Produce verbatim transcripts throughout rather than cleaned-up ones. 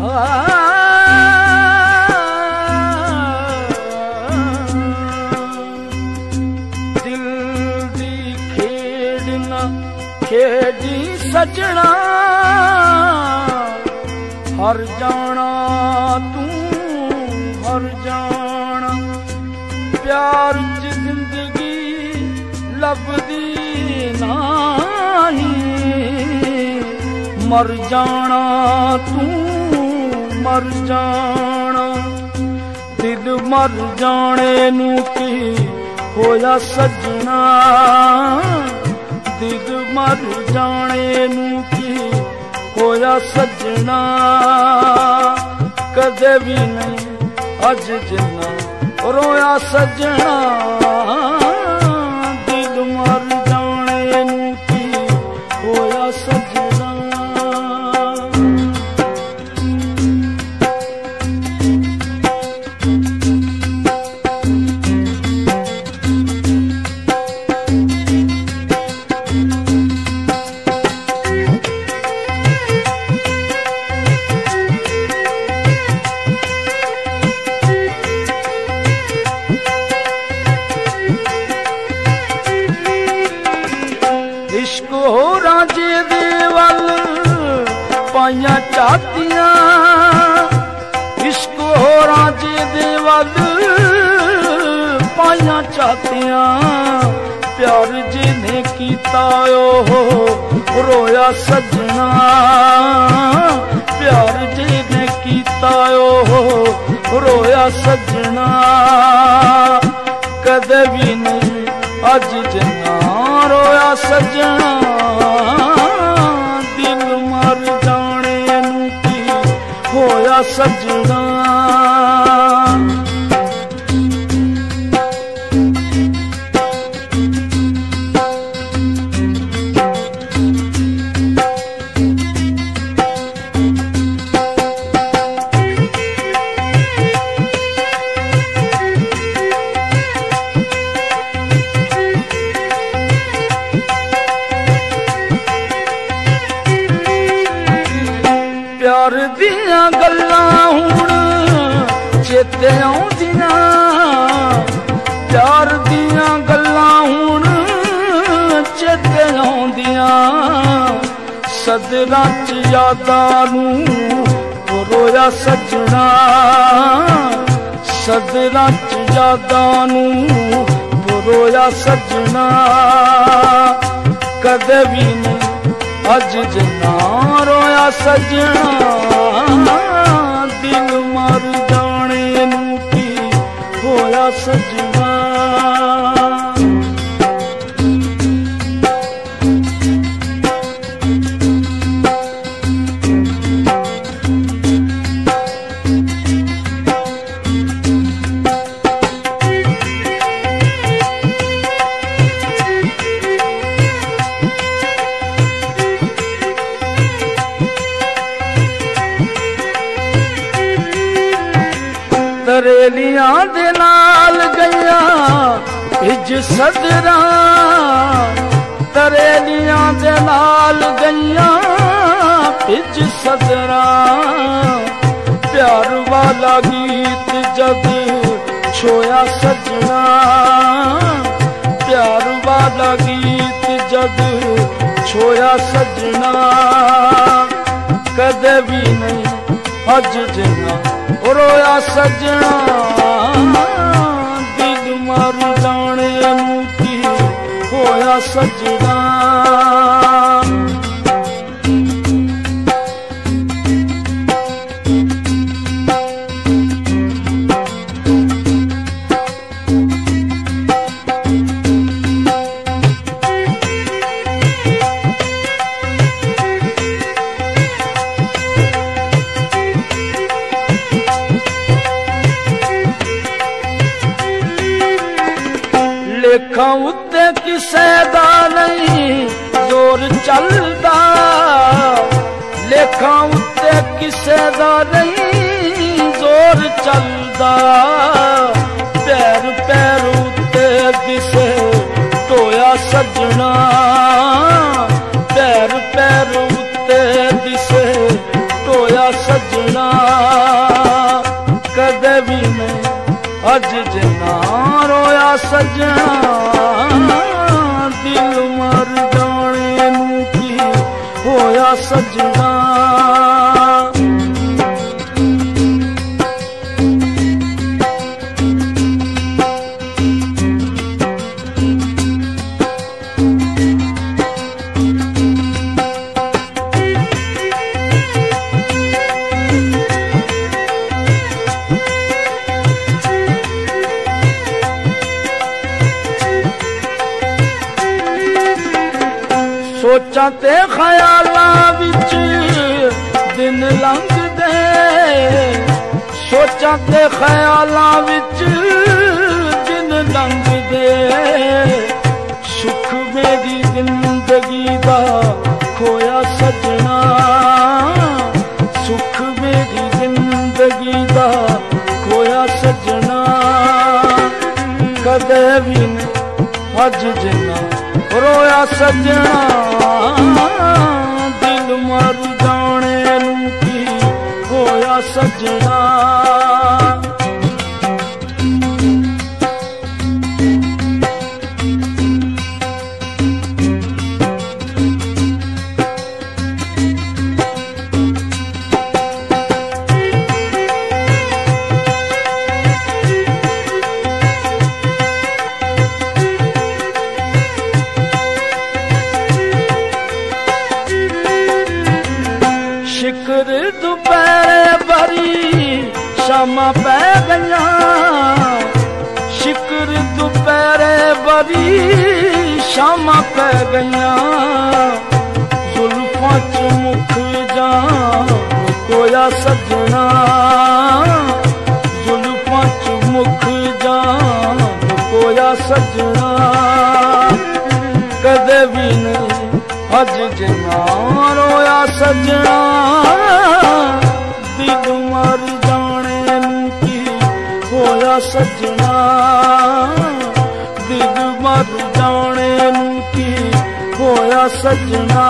दिल दी खेड ना खेडी सजना हर जाना तू हर जाना प्यार च जिंदगी लभदी नाही मर जाना तू मर जाना दिल मर जाने नू की होया सजना दिल मर जाने नू की होया सजना कदे भी नहीं अज जिन्ना रोया सजना दिल मर जाने नू की होया सजना इश्क हो राजे दे वल पाइया चातियां इश्क हो राजे दे वल पाइया चातियां प्यार जिन्हें कीता हो रोया सजना प्यार जिन्हें कीता हो रोया सजना कदे भी नहीं अज जना रोया सजना दिल मर जाने नू की होया सजना प्यार दियां गल्लां हुण चेते आउंदियां प्यार दियां गल्लां हुण चेते आउंदियां सदरां च यादां नू रोया सजना सदरां च यादां नू रोया सजना कदे भी नहीं अज जना रोया सजना दिल मर जाने नू की होया सजना तरेलियां दे नाल गईया भिज सदरा तरेलियां दे नाल गईया भिज सदरा प्यार वाला गीत जद छोया सजना प्यार वाला गीत जद छोया सजना कदे भी नहीं अज जना रोया सजना दिल मर जाने नू की होया सजना लेखा उत्ते किसे दा नहीं जोर चलदा लेखा उत्ते किसे दा नहीं जोर चलदा पैर पैर उत्ते दिसे टोया सजना पैर पैर उत्ते दिसे टोया सजना कदे भी नहीं अज जना रोया सजना दिल मर जाने नू की होया सजना सोचा ते ख्यालां विच दिन लंघदे सोचा ते ख्यालां विच दिन लंघदे सुख मेरी जिंदगी दा खोया सजना सुख मेरी जिंदगी दा खोया सजना कदे भी अज जना रोया सजना दिल मर जाने नू की होया सजना शिकर दोपहरे बरी शामा पै गया शिकर दोपहरे बरी शामा पै गया जुल्फां च मुख जा कोया सजना जुल्फां च मुख जा कोया सजना कदे भी नहीं अज जना रोया सजना दिल मर जाने नू की होया सजना दिल मर जाने नू की होया सजना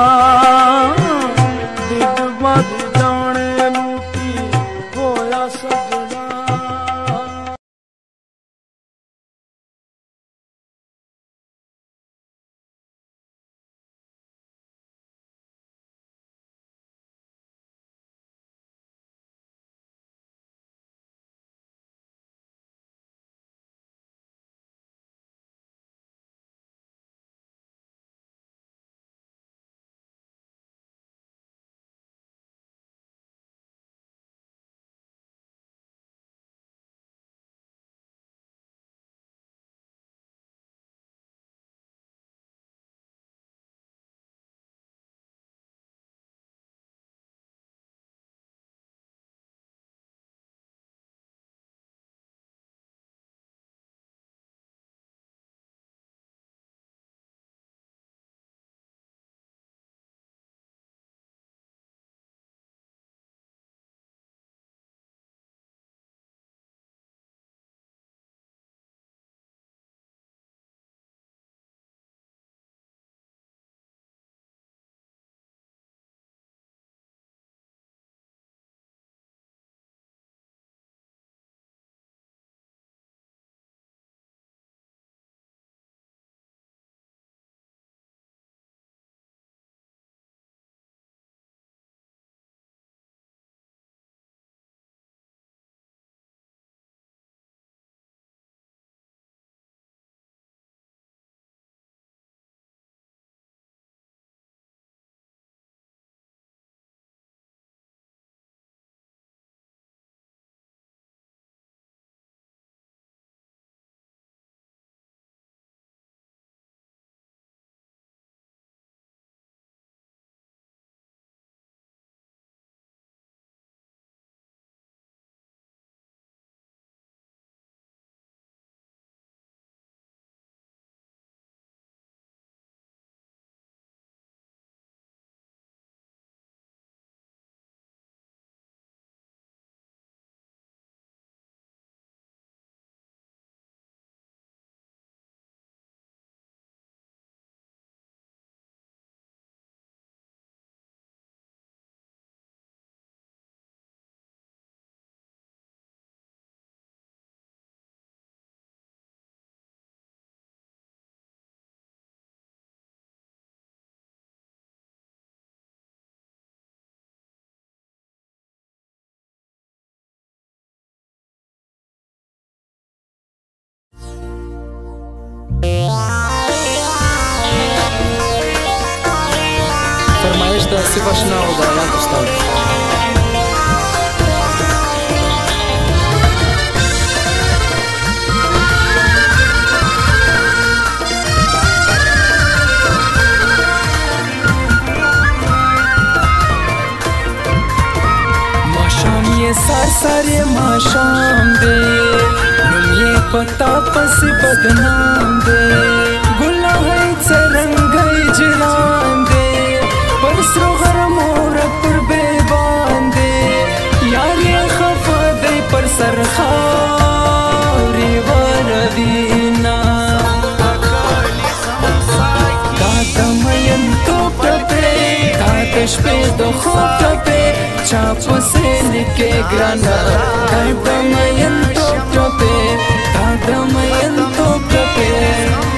दिल मर जाने नू की होया सजना। آصف اشنا او د اعلان استاد. سار سار یہ ماشام دے نم یہ پتا پس بدنام دے گلا ہے چرنگ جلان دے پرسرو غرم اور پر بے باندے یار یہ خفا دے پر سرخاری وردینا دادا مین تو پرپے دادش پہ دو خوب پرپے چاپو سے لکے گرانا دادا مین تو پرپے دادا مین تو پرپے